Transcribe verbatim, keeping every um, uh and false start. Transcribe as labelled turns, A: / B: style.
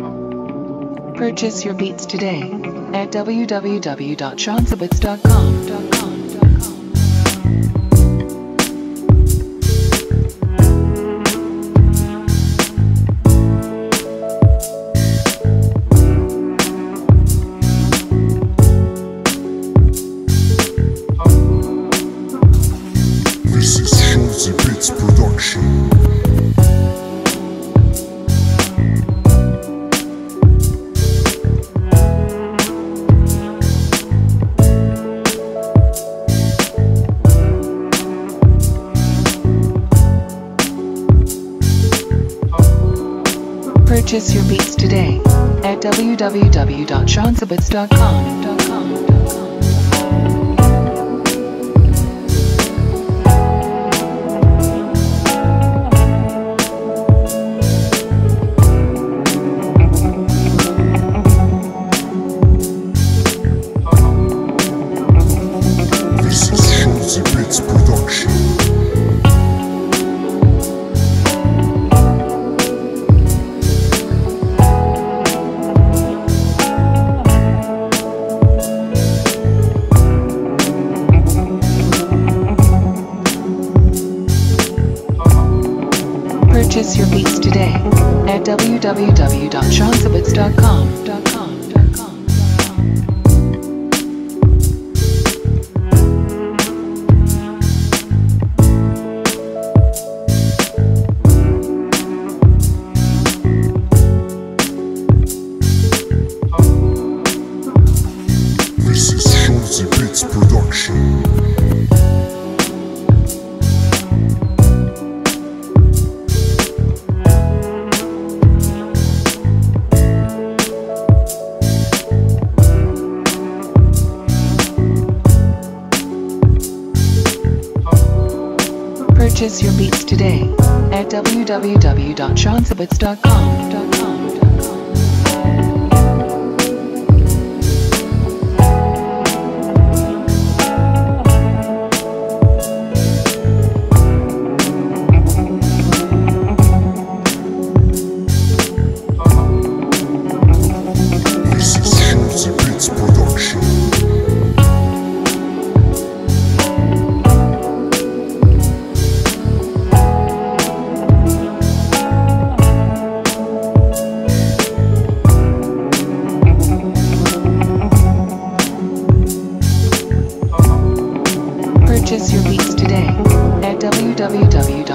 A: Purchase your beats today at w w w dot shonzy beats dot com.
B: This is Shonzy Beats production.
A: Purchase your beats today at w w w dot shonzy beats dot com.
B: This is Shonzy Beats production.
A: Purchase your beats today at w w w dot shonzy beats dot com.
B: This is Shonzy Beats production.
A: Purchase your beats today at w w w dot shonzy beats dot com.
B: This is Shonzy Beats production.
A: Purchase your beats today at w w w